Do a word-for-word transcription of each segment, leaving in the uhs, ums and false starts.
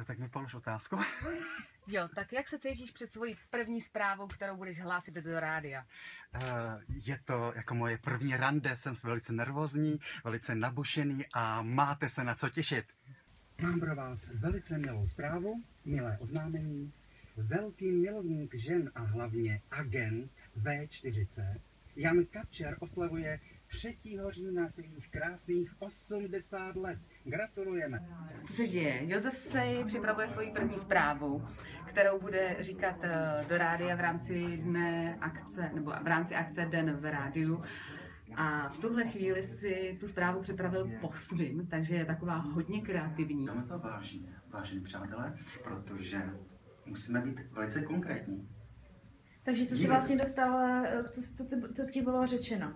Tak mi polož otázku. Jo, tak jak se cítíš před svojí první zprávou, kterou budeš hlásit do rádia? Je to jako moje první rande, jsem velice nervózní, velice nabušený a máte se na co těšit. Mám pro vás velice milou zprávu, milé oznámení. Velký milovník žen a hlavně agent V čtyři C Jan Kačer oslavuje třetího října svých krásných osmdesát let. Gratulujeme. Co se děje? Josef Sej připravuje svoji první zprávu, kterou bude říkat do rádia v rámci dne akce, nebo v rámci akce Den v rádiu. A v tuhle chvíli si tu zprávu připravil po svým, takže je taková hodně kreativní. Dáme to vážně, vážení přátelé, protože musíme být velice konkrétní. Takže co jsi vlastně dostal, co, co, ty, co ti bylo řečeno?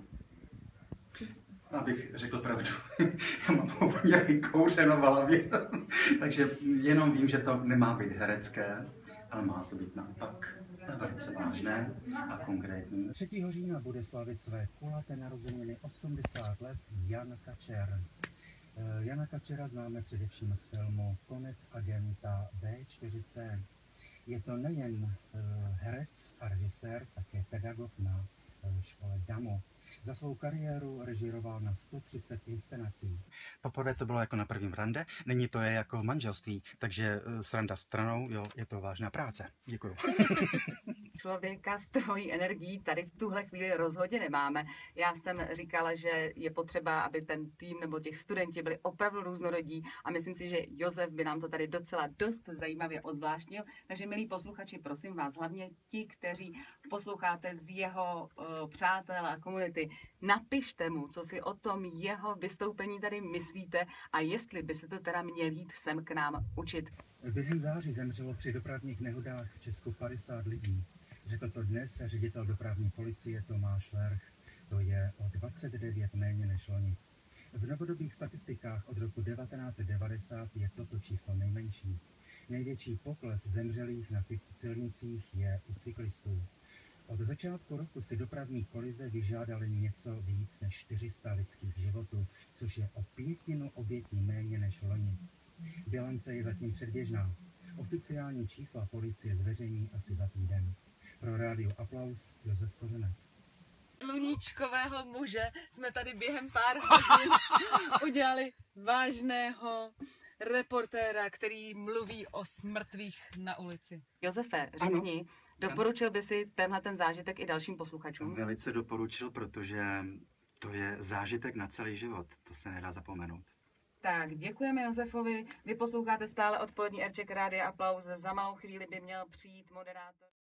Abych řekl pravdu, já mám úplně kouřeno v hlavě, takže jenom vím, že to nemá být herecké, ale má to být naopak velice vážné a konkrétní. třetího října bude slavit své kulaté narozeniny osmdesát let Jan Kačer. Jana Kačera známe především z filmu Konec agenta V čtyři C. Je to nejen herec a režisér, také pedagog na škole DAMO. Za svou kariéru režíroval na sto třicet inscenací. Poprvé to bylo jako na prvním rande, nyní to je jako v manželství, takže sranda stranou, jo, je to vážná práce. Děkuju. Člověka s tvojí energií tady v tuhle chvíli rozhodně nemáme. Já jsem říkala, že je potřeba, aby ten tým nebo těch studenti byli opravdu různorodí a myslím si, že Josef by nám to tady docela dost zajímavě ozvláštnil. Takže milí posluchači, prosím vás, hlavně ti, kteří posloucháte z jeho uh, přátel a komunity, napište mu, co si o tom jeho vystoupení tady myslíte a jestli by se to teda měl jít sem k nám učit. Během září zemřelo při dopravních nehodách v Česku padesát lidí. Řekl to dnes ředitel dopravní policie Tomáš Lerch. To je o dvacet devět méně než loni. V novodobých statistikách od roku devatenáct set devadesát je toto číslo nejmenší. Největší pokles zemřelých na silnicích je u cyklistů. Od začátku roku si dopravní kolize vyžádali něco víc než čtyři sta lidských životů, což je o pětinu obětí méně než loni. Bilance je zatím předběžná. Oficiální čísla policie zveřejní asi za týden. Pro rádio Aplaus Josef Kořenek. Sluníčkového muže jsme tady během pár hodin udělali vážného reportéra, který mluví o smrtvých na ulici. Josefe, řekni, ano. Doporučil by si tenhle ten zážitek i dalším posluchačům? Velice doporučil, protože to je zážitek na celý život. To se nedá zapomenout. Tak, děkujeme Josefovi. Vy posloucháte stále odpolední Erček Rádia Aplaus. Za malou chvíli by měl přijít moderátor.